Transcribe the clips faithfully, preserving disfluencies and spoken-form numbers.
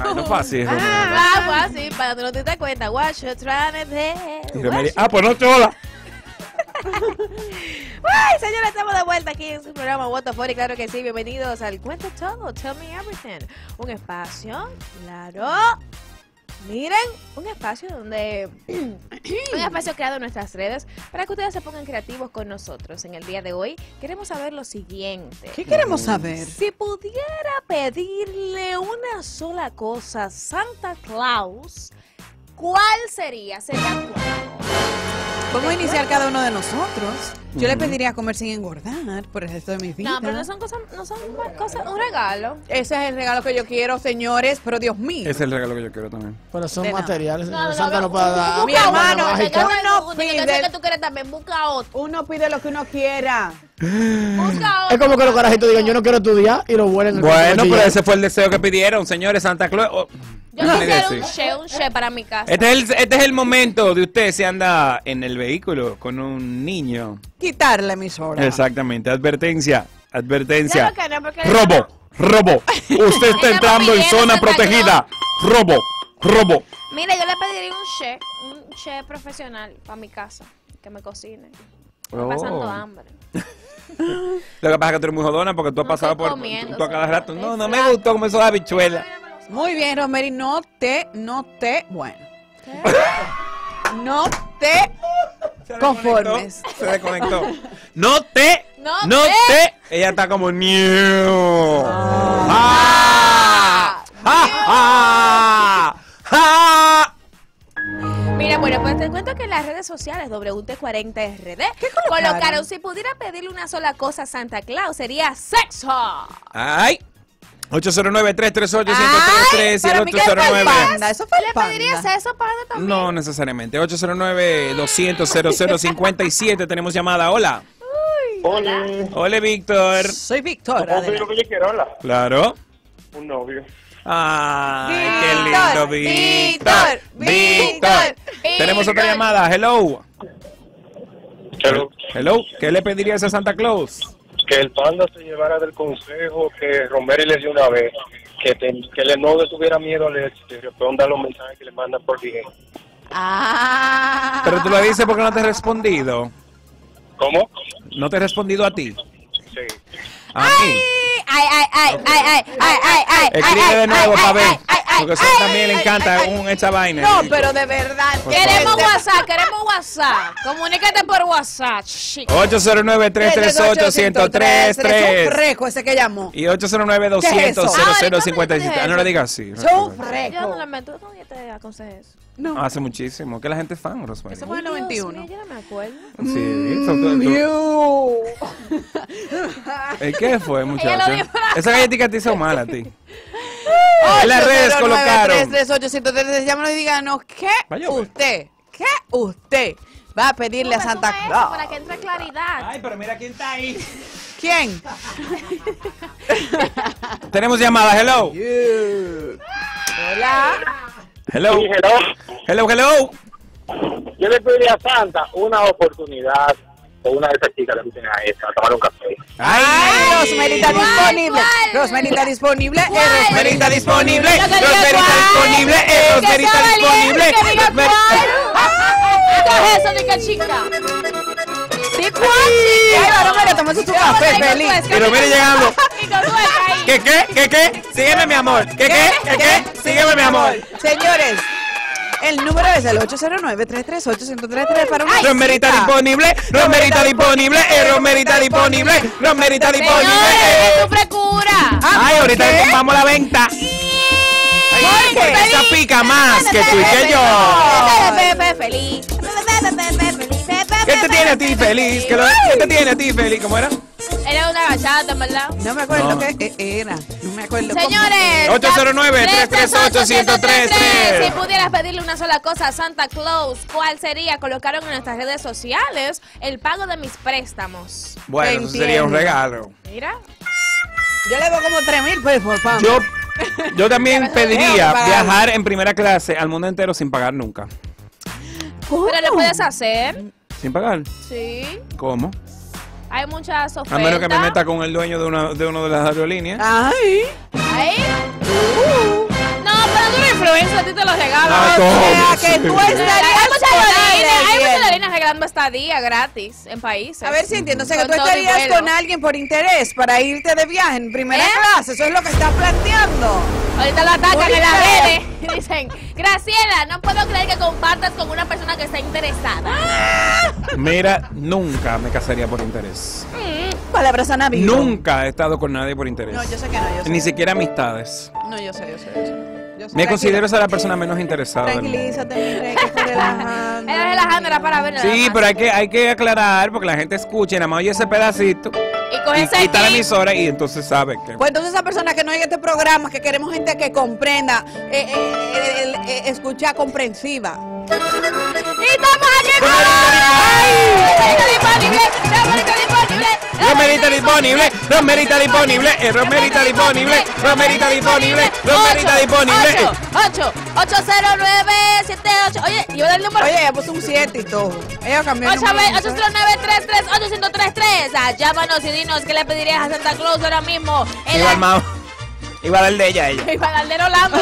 Ay, no fue así, Romero. Ah, fue así, para que no te des cuenta. What you trying to Y do? Romero, ah, pues no te hola. Ay, señores, estamos de vuelta aquí en su programa What the Funny, claro que sí. Bienvenidos al Cuento Todo, Tell Me Everything. Un espacio, claro. Miren, un espacio donde un espacio creado en nuestras redes para que ustedes se pongan creativos con nosotros. En el día de hoy queremos saber lo siguiente. ¿Qué queremos saber? Si pudiera pedirle una sola cosa a Santa Claus, ¿cuál sería? ¿Sería cuál? Vamos a iniciar cada uno de nosotros. Yo le pediría comer sin engordar por el resto de mi vida. No, pero no son cosas, no son cosas, un regalo. Ese es el regalo que yo quiero, señores, pero Dios mío. Ese es el regalo que yo quiero también. Pero son De nada. materiales. No, no, Santa no, no puede dar. Mi hermano, Una que mágica. uno que pide- que tú quieres también, busca otro. Uno pide lo que uno quiera. Busca otro. Es como que los carajitos digan, yo no quiero estudiar y lo vuelen. en el Bueno, bolsillo. pero ese fue el deseo que pidieron, señores. Santa Claus. Oh, Yo no quisiera me un decís. che, un che para mi casa. Este es, el, este es el momento de usted si anda en el vehículo con un niño. Quitar la emisora. Exactamente. Advertencia. Advertencia. Claro que no, porque Robo. Robo. Usted está entrando en zona protegida. Robo. Robo. Mira, yo le pediría un chef, un chef profesional para mi casa, que me cocine. Estoy Oh. pasando hambre. Lo que pasa es que tú eres muy jodona porque tú has No pasado estoy por comiendo, tú a cada soy- rato. No, no me Exacto. gustó como esos habichuelas. Muy bien, Rosemary, no te, no te, bueno. No te Se conformes. desconectó, Se desconectó. No te. No No te. te. Ella está como new. Ah. Ah. Ah. Ah. Mira, bueno, pues te cuento que en las redes sociales W T cuarenta R D colocaron? colocaron, si pudiera pedirle una sola cosa a Santa Claus, sería sexo. Ay. ocho cero nueve, tres tres ocho, uno Ay, cero tres tres y el para mí que ocho cero fue el nueve. panda, eso fue el ¿Le pedirías panda. eso, Panda, también? No necesariamente. ocho cero nueve, doscientos, cero cero cincuenta y siete. Tenemos llamada. Hola. Hola. Hola, Víctor. Soy Víctor. ¿Cómo soy lo que yo quiero? Hola. Claro. Un novio. Ay, Víctor, qué lindo, Víctor. Víctor, Víctor. Tenemos otra llamada. Hello. Pero Hello. ¿Qué le pedirías a Santa Claus? que el panda se llevara del consejo que Romero le dio una vez, que, te, que le no le tuviera miedo al éxito y responda a los mensajes que le mandan por D M. Ah. Pero tú lo dices porque no te he respondido. ¿Cómo? No te he respondido a ti. Sí. A mí. Ay, ay, ay, ay, ay, ay, ay, ay. Escribe de nuevo para ver. ay, ay, Porque eso ay, también le ay, encanta ay, ay. un esa vaina. No, pero de verdad. Por Queremos favor. WhatsApp, queremos WhatsApp. Comunícate por WhatsApp, chico. ocho cero nueve, tres tres ocho, uno cero tres Es un tres. freco ese que llamó. Y ocho cero nueve, ¿Qué es eso? doscientos, cero cero cincuenta y siete. Ah, Ah, no le digas así. Es un Yo no freco. le meto, ¿cómo yo te aconsejé eso? No. Hace muchísimo. Que la gente es fan, Rosemary. Eso fue en el noventa y Dios uno. mío, yo no me acuerdo. Sí. eso- tú- tú- Miu. ¿Eh, ¿Qué fue, Ella muchacho? lo dijo. Esa galletita te hizo mal a ti. En las redes colocaron. tres tres ocho, uno cero tres tres. Llámanos y díganos qué Vaya, pues. usted, qué usted va a pedirle a Suma, Santa suma eso Claus. Para que entre claridad. Ay, pero mira quién está ahí. ¿Quién? Tenemos llamada. Hello. Hola. Hello. Sí, hello. Hello, hello. Yo le pediría a Santa una oportunidad con una de esas chicas que tú tienes ahí, a tomar un café. Ay, Rosemary está ¿Cuál, disponible. cuál? Rosemary está disponible. ¿Cuál? Eh, Rosemary está disponible. Yo quería Rosemary está cuál. disponible. Eh, Que Rosemary sea está valiente, disponible. que diga Rosemary- cuál. ¿Qué es eso, dica chica? ¿Sí, cuál? Ay, Rosemary, tómase su café, feliz. Pero mire llegando. Y con tu ahí. ¿Qué, qué, qué, qué? Sígueme, mi amor. ¿Qué, qué, qué, qué? Sígueme, mi amor. Señores, el número es el ocho cero nueve, tres tres ocho, uno cero tres tres para una Rosemary está cita. disponible. Rosemary está disponible. Eh, Rosemary está disponible. Rosemary está disponible. Señores, Eh, ¿qué tu frecura? Ay, ahorita ¿qué? le tumbamos la venta. Ay, ¿Por qué? esa pica más que tú y que yo. Pepe feliz. ¿Qué te tiene a ti feliz? ¿Qué, lo- qué te tiene a ti feliz? ¿Cómo era? Era una bachata, ¿verdad? No me acuerdo No. qué eh, era. No me acuerdo. cómo. Señores, ocho cero nueve, tres tres ocho, uno cero tres tres. si pudieras pedirle una sola cosa a Santa Claus, ¿cuál sería? Colocaron en nuestras redes sociales el pago de mis préstamos. Bueno, eso sería un Entiendo. regalo. Mira. Yo le doy como tres mil pesos por pan. Yo, yo también pediría Pagar. viajar en primera clase al mundo entero sin pagar nunca. Pero lo puedes hacer. ¿Sin pagar? Sí. ¿Cómo? Hay muchas A ofertas. menos que me meta con el dueño de una de una de las aerolíneas. Ay. Ahí. No, pero tú eres influencer, a ti te lo regalan. Ah, O sea, ¿cómo? que tú Sí. estarías Hay muchas con aerolíneas, hay alguien. muchas aerolíneas regalando estadía gratis en países. A ver si entiendo, o sea, que Con tú todo estarías y vuelo. con alguien por interés para irte de viaje en primera ¿Eh? clase, eso es lo que estás planteando. Ahorita lo atacan Ahorita. en las redes y dicen, Graciela, no puedo creer que compartas con una persona que está interesada. Mira, nunca me casaría por interés. Palabras a Navi. Nunca he estado con nadie por interés. No, yo sé que no, yo sé. Ni siquiera amistades. No, yo sé, yo sé, yo sé. Yo sé. Me considero Tranquila. ser la persona menos interesada del mundo. Tranquilízate, mi rey, que estás relajando. Era relajando, era para ver nada Sí, más. pero hay que, hay que aclarar porque la gente escucha y nada más oye ese pedacito Y coge y ese quita la clip. emisora y entonces sabe que... Pues entonces esa persona que no oiga este programa, que queremos gente que comprenda, eh, eh, eh, eh, eh, escucha comprensiva. Y estamos aquí con Romerito disponible, Romerito disponible. Romerita disponible, Romerita disponible, eh, Romerita disponible, Romerita disponible, Romerita disponible. ocho, ocho cero nueve siete ocho. Oye, yo doy el número. Oye, ella puso un siete y todo. Ella cambió el ocho número. cero nueve tres tres ocho cinco tres tres. Ah, llámanos y dinos qué le pedirías a Santa Claus ahora mismo. En Iba la- al mao. Iba a dar de ella a ella. Iba a darle Rolando.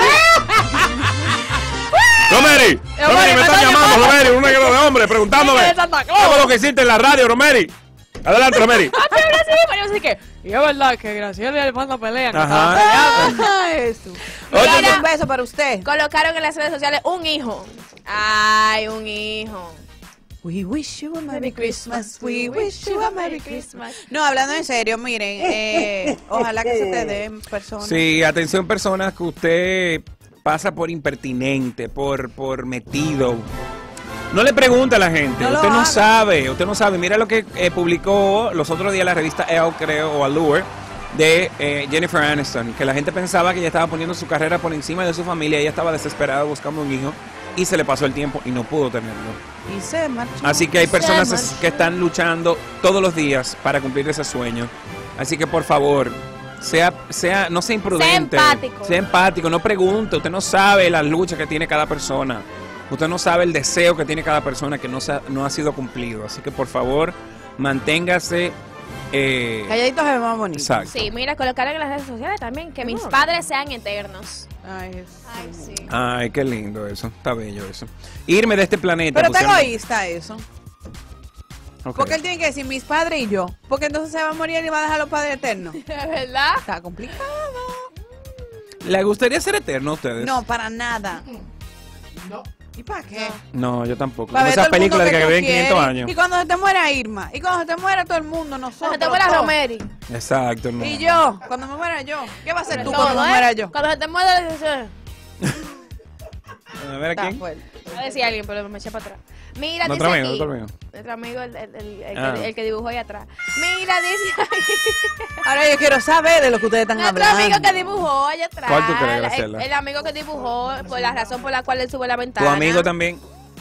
Romeri, Romeri, me están llamando, Romeri, un negro de hombre, preguntándome. ¿Qué es Santa Claus? ¿Qué fue lo que hiciste en la radio, Romeri? Adelante, Romeri. Ah, pero ahora sí, pero yo sé que. Y es verdad que Graciela le manda pelea. que Ajá. estaba peleando. Ah, eso. Oye, Mira, un beso para usted. Colocaron en las redes sociales un hijo. Ay, un hijo. We wish you a Merry Christmas. We wish you a Merry Christmas. Christmas. No, hablando en serio, miren, eh, ojalá que se te den personas. Sí, atención personas que usted pasa por impertinente, por, por metido. No le pregunte a la gente, No lo usted no haga. sabe, usted no sabe. Mira lo que eh, publicó los otros días la revista Elle, creo, o Allure, de eh, Jennifer Aniston, que la gente pensaba que ella estaba poniendo su carrera por encima de su familia, ella estaba desesperada buscando un hijo y se le pasó el tiempo y no pudo tenerlo. Y se marchó. Así que hay personas Se es- marchó. que están luchando todos los días para cumplir ese sueño. Así que por favor, sea, sea, no sea imprudente. Sea empático. Sea empático, no pregunte. Usted no sabe la lucha que tiene cada persona. Usted no sabe el deseo que tiene cada persona que no, se ha, no ha sido cumplido. Así que por favor, manténgase. Eh, Calladitos es más bonito. exacto. Sí, mira, colocaron en las redes sociales también que mis padres sean eternos. Ay, sí. Ay, sí. Ay, qué lindo eso. Está bello eso. Irme de este planeta. Pero está pusieron- egoísta eso. Ok. Porque él tiene que decir mis padres y yo. Porque entonces se va a morir y va a dejar a los padres eternos. ¿Es verdad? Está complicado. ¿Le gustaría ser eterno a ustedes? No, para nada. ¿Y para qué? No, yo tampoco. Para Como ver esas todo el mundo películas de que tú viven quinientos quieres. años. Y cuando se te muera Irma. Y cuando se te muera todo el mundo, nosotros. Cuando te muera todos. Romeri. Exacto, no. Y yo, cuando me muera yo. ¿Qué va a hacer tú Todo, cuando me ¿eh? muera yo? Cuando se te muera, dices, A ver a Está quién. fuerte. va a decir alguien, pero me eché para atrás. Mira, Otro dice amigo, aquí. otro amigo. Otro amigo, el, el, el, el Ah. que, el que dibujó ahí atrás. Mira, dice aquí. Ahora yo quiero saber de lo que ustedes están Nuestro hablando. amigo que dibujó allá atrás. ¿Cuál tú crees, el, Graciela? el amigo que dibujó, por la razón por la cual él sube la ventana. Tu amigo también.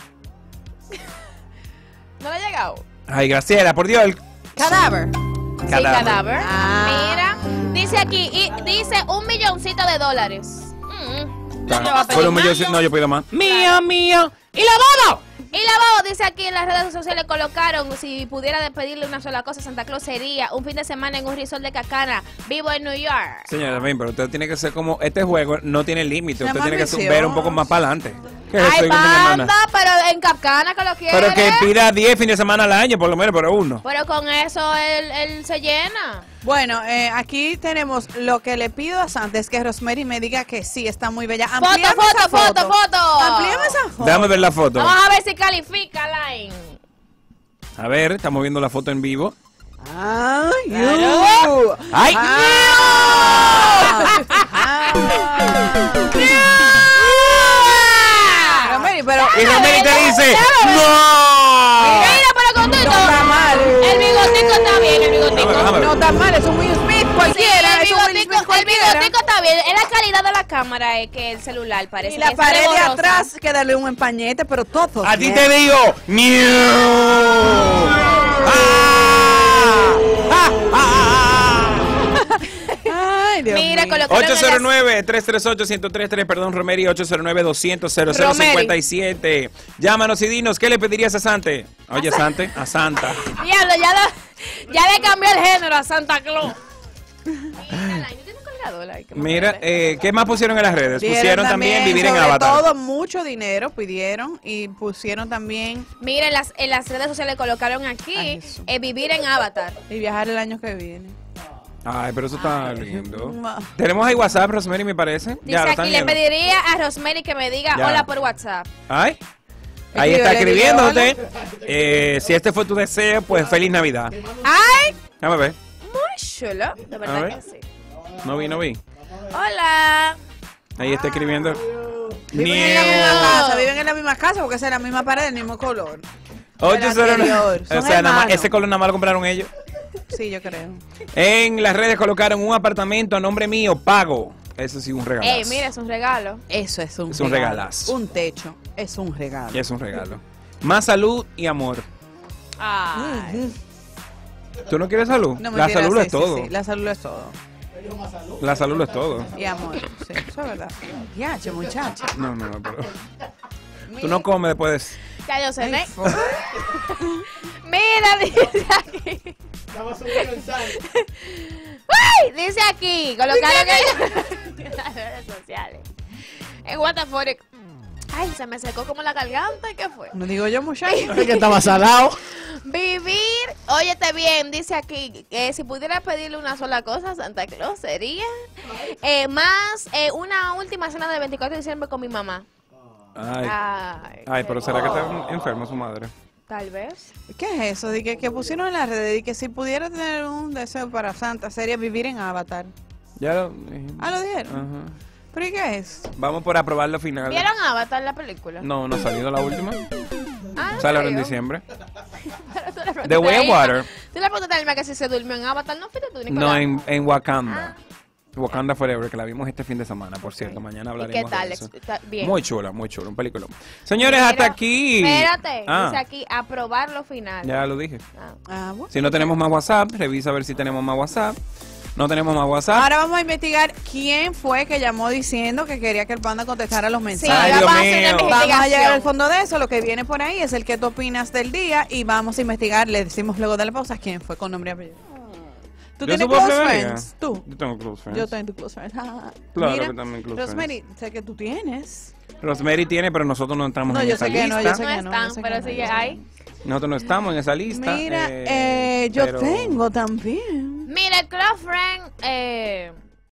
¿No le ha llegado? Ay, Graciela, por Dios. el- Cadáver. Sí, Cadáver. cadáver. Ah. Mira, dice aquí, y dice un milloncito de dólares. Mm. Está- ¿Qué va a pedir Por un más? millón- no, yo pido más. Mío, mío. ¿Y la boda? Y la boda, dice aquí en las redes sociales, colocaron, si pudiera pedirle una sola cosa, Santa Claus sería un fin de semana en un resort de Cacana, vivo en New York. Señora, bien, pero usted tiene que ser como. Este juego no tiene límite. Sea Usted más tiene que ambicioso. ver un poco más para adelante. ¿Qué es eso, Ay, hijo de mi hermana? banda, pero en Cacana que lo quiere. Pero que pida diez fines de semana al año, por lo menos, pero uno. Pero con eso él, él se llena. Bueno, eh, aquí tenemos lo que le pido a Santa es que Rosemary me diga que sí, está muy bella. Foto, Amplíame foto, esa foto, foto. Amplíame esa foto. Déjame ver la foto. Vamos a ver si califica, Line. A ver, estamos viendo la foto en vivo. Ay, Claro. you. ¡Ay! Ah. Rosemary, pero Y Romero te dice: Mira, ¡No! pero con todo. no está mal. El bigotico está bien, el bigotico. Déjame ver. No está mal, es un Will Smith cualquiera. Sí, el es un Will bigotico, Smith el cualquiera. bigotico está bien. Es la calidad de la cámara eh, que el celular parece. Y la que pared sale de borrosa. atrás, que darle un empañete, pero todo. A ti bien. te digo: ¡Miau! ¡Ah! ¡Ah! ¡Ah! Ay, Dios Mira, mío. colocaron en ocho cero las- nueve, tres tres ocho, uno cero tres tres, perdón, Romeri, ocho cero nueve, doscientos, cero cero cincuenta y siete. Llámanos y dinos, ¿qué le pedirías a Sante? Oye, Sante, a Santa. Diablo, ya, lo- ya le cambió el género a Santa Claus. Mira, yo tengo un cargador ahí que me Mira, sirve. eh, ¿qué más pusieron en las redes? Pidieron Pusieron también vivir en sobre Avatar. todo mucho dinero pidieron y pusieron también Mira, en las, en las redes sociales colocaron aquí Ay, Jesús. eh, vivir en Avatar. y viajar el año que viene. Ay, pero eso está lindo. Ma- Tenemos ahí WhatsApp, Rosemary, me parece. Dice Ya, lo están aquí, le viendo. pediría a Rosemary que me diga Ya. hola por WhatsApp. Ay. Ahí Escríbele, está dile escribiéndote. Eh, si este fue tu deseo, pues feliz Navidad. ¡Ay! Déjame ver. Muy chulo, de A verdad ver. que sí. No vi, no vi. Hola. Ahí está escribiendo. Viven en la misma casa, viven en la misma casa porque es la misma pared, el mismo color. ocho del cero nueve. anterior. O Son sea, nada más, hermanos. ese color nada más lo compraron ellos. Sí, yo creo. En las redes colocaron un apartamento a nombre mío, pago. Eso sí, un regalo. Ey, mira, es un regalo. Eso es un Es un regalo. regalazo. Un techo es un regalo. Es un regalo. Más salud y amor. Ay. ¿Tú no quieres salud? No me La quieras, salud lo sí, es sí, todo. sí, la salud lo es todo. La salud lo es todo. Y amor, sí, eso es verdad. Ya, che, muchacha. No, no, no, pero. Tú no comes después. Ya yo sé, ¿no? Ay, fo- Mira, dice aquí. ¡Uy! Dice aquí. Colocaron en en las redes sociales. En Waterforic. Ay, se me secó como la garganta. ¿Y qué fue? No digo yo, muchacho. Es que estaba salado. Vivir, óyete bien, dice aquí, eh, si pudiera pedirle una sola cosa a Santa Claus sería eh, más eh, una última cena del veinticuatro de diciembre con mi mamá. Ay, Ay, ay, qué pero ¿será que está lindo. enferma su madre? Tal vez. ¿Qué es eso? De que, que pusieron en las redes de que si pudiera tener un deseo para Santa sería vivir en Avatar. Ya lo. eh, Ah, lo dijeron. Ajá. ¿Pero y qué es? Vamos por aprobar lo final. ¿Vieron Avatar la película? No, no ha salido la última. Ah, ¿en Sale ahora en serio? diciembre. Pero tú le preguntaste The Way a of Irma- Water. Tú le preguntaste a Irma que si se durmió en Avatar, ¿no fuiste tú, Nicolás? No, en, en Wakanda. Ah. Wakanda Forever, que la vimos este fin de semana, por cierto. Mañana ¿Y hablaremos qué tal? de eso. Está bien. Muy chula, muy chula, un película. Señores, Pero, hasta aquí. Espérate, Ah, dice aquí, aprobar lo final. ya lo dije. Ah. Ah, bueno. Si no tenemos más WhatsApp, revisa a ver si tenemos más WhatsApp. No tenemos más WhatsApp. Ahora vamos a investigar quién fue que llamó diciendo que quería que el panda contestara los Sí, mensajes. Ay, vamos Dios a hacer una mío. investigación. Vamos a llegar al fondo de eso. Lo que viene por ahí es el que tú opinas del día y vamos a investigar. Le decimos luego de la pausa quién fue con nombre y apellido. ¿Tú Yo tienes supongo close que friends? ¿Tú? Yo tengo close friends. Yo tengo close friends. Claro Mira, que también close Rosemary, sé que tú tienes. Rosemary tiene, pero nosotros no entramos No, en yo esa sé que no, lista. yo sé No que no, están, yo sé que pero no, sigue yo sé que ahí. Nosotros no estamos en esa lista. Mira, eh, eh, yo pero- tengo también. Mira, el Close Friend, eh,